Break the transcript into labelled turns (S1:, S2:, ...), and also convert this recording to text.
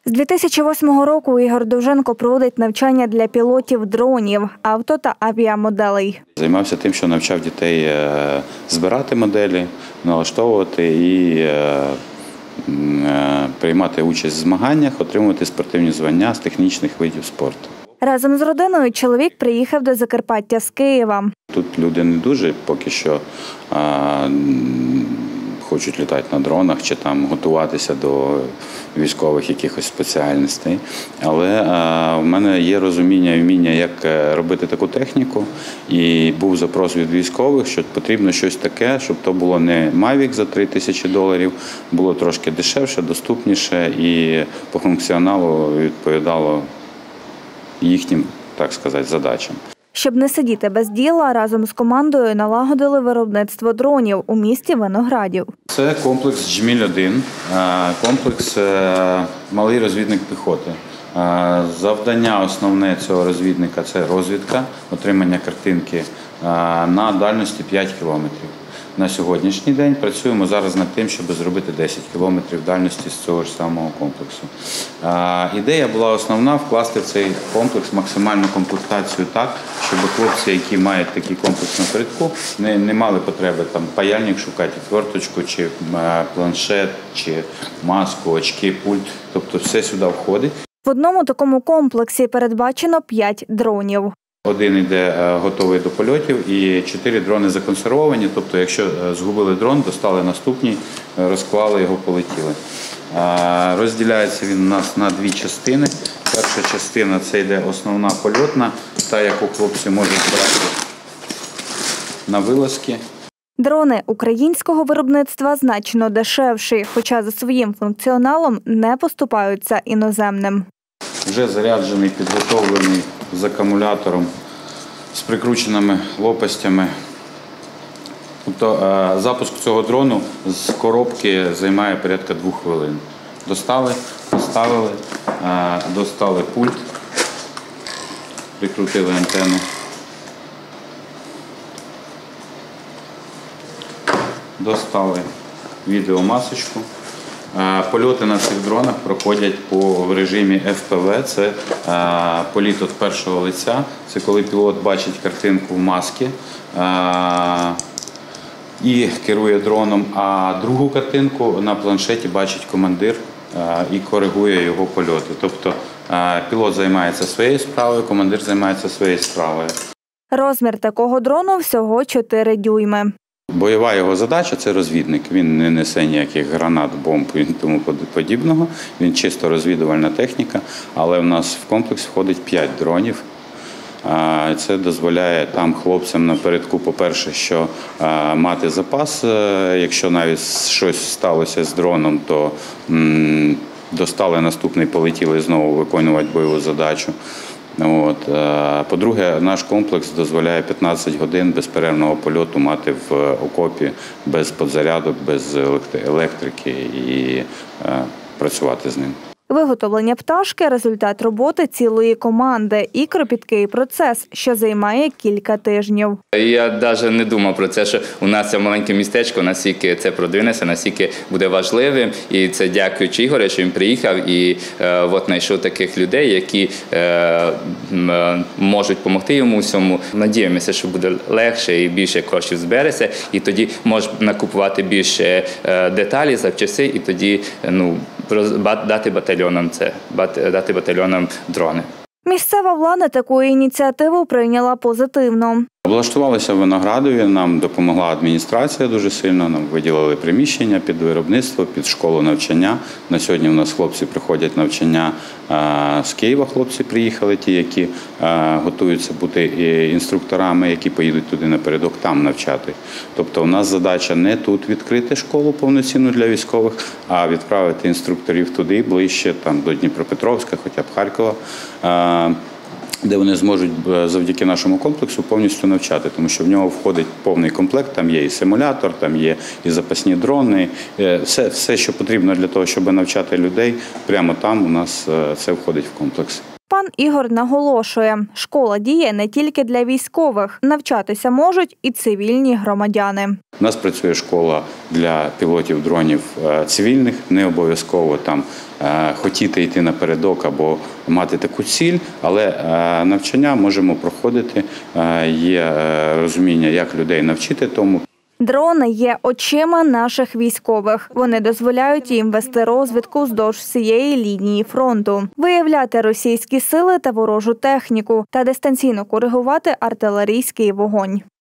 S1: З 2008 року Ігор Довженко проводить навчання для пілотів дронів, авто та авіамоделей.
S2: Займався тим, що навчав дітей збирати моделі, налаштовувати і приймати участь в змаганнях, отримувати спортивні звання з технічних видів спорту.
S1: Разом з родиною чоловік приїхав до Закарпаття з Києва.
S2: Тут люди не дуже поки що хочуть літати на дронах чи там готуватися до військових якихось спеціальностей. Але в мене є розуміння і вміння, як робити таку техніку. І був запрос від військових, що потрібно щось таке, щоб то було не Mavic за $3000, було трошки дешевше, доступніше і по функціоналу відповідало їхнім, так сказати, задачам.
S1: Щоб не сидіти без діла, разом з командою налагодили виробництво дронів у місті Виноградів.
S2: Це комплекс «Джміль-1», комплекс «Малий розвідник піхоти». Завдання основне цього розвідника – це розвідка, отримання картинки на дальності 5 кілометрів. На сьогоднішній день працюємо зараз над тим, щоб зробити 10 кілометрів дальності з цього ж самого комплексу. Ідея була основна – вкласти в цей комплекс максимальну комплектацію так, щоб хлопці, які мають такий комплекс напередку, не мали потреби там паяльник шукати, форточку, чи планшет, чи маску, очки, пульт. Тобто все сюди входить.
S1: В одному такому комплексі передбачено 5 дронів.
S2: Один йде готовий до польотів і 4 дрони законсервовані. Тобто, якщо згубили дрон, достали наступний, розклали його, полетіли. Розділяється він у нас на 2 частини. Перша частина – це йде основна польотна, та, яку хлопці можуть брати на вилазки.
S1: Дрони українського виробництва значно дешевші, хоча за своїм функціоналом не поступаються іноземним.
S2: Вже заряджений, підготовлений з акумулятором, з прикрученими лопастями. Тобто запуск цього дрону з коробки займає порядка 2 хвилин. Достали, поставили, достали пульт, прикрутили антенну. Достали відеомасочку. Польоти на цих дронах проходять в режимі FPV, це політ від першого лиця, це коли пілот бачить картинку в масці і керує дроном, а другу картинку на планшеті бачить командир і коригує його польоти. Тобто пілот займається своєю справою, командир займається своєю справою.
S1: Розмір такого дрону всього 4 дюйми.
S2: Бойова його задача – це розвідник. Він не несе ніяких гранат, бомб і тому подібного. Він чисто розвідувальна техніка, але в нас в комплекс входить 5 дронів. Це дозволяє там хлопцям напередку, по-перше, що мати запас. Якщо навіть щось сталося з дроном, то достали наступний, полетіли знову виконувати бойову задачу. По-друге, наш комплекс дозволяє 15 годин безперервного польоту мати в окопі без підзарядок, без електрики і працювати з ним.
S1: Виготовлення пташки – результат роботи цілої команди і кропіткий процес, що займає кілька тижнів.
S3: Я навіть не думав про це, що у нас це маленьке містечко, наскільки це продвинеться, наскільки буде важливим. І це дякуючи Ігорю, що він приїхав і знайшов таких людей, які можуть допомогти йому всьому. Надіємося, що буде легше і більше коштів збереться. І тоді можна накупувати більше деталі, запчасти, і тоді дати батальйонам дрони.
S1: Місцева влада таку ініціативу прийняла позитивно.
S2: Облаштувалися в Виноградові, нам допомогла адміністрація дуже сильно, нам виділили приміщення під виробництво, під школу навчання. На сьогодні у нас хлопці приходять навчання з Києва, хлопці приїхали, ті, які готуються бути інструкторами, які поїдуть туди напередок, там навчати. Тобто у нас задача не тут відкрити школу повноцінну для військових, а відправити інструкторів туди, ближче, там, до Дніпропетровська, хоча б Харкова, де вони зможуть завдяки нашому комплексу повністю навчати, тому що в нього входить повний комплект, там є і симулятор, там є і запасні дрони, все, що потрібно для того, щоб навчати людей, прямо там у нас це входить в комплекс.
S1: Пан Пан Ігор наголошує, школа діє не тільки для військових, навчатися можуть і цивільні громадяни.
S2: У нас працює школа для пілотів дронів цивільних, не обов'язково там хотіти йти напередок або мати таку ціль, але навчання можемо проходити, є розуміння, як людей навчити тому.
S1: Дрони є очима наших військових. Вони дозволяють їм вести розвідку вздовж всієї лінії фронту, виявляти російські сили та ворожу техніку та дистанційно коригувати артилерійський вогонь.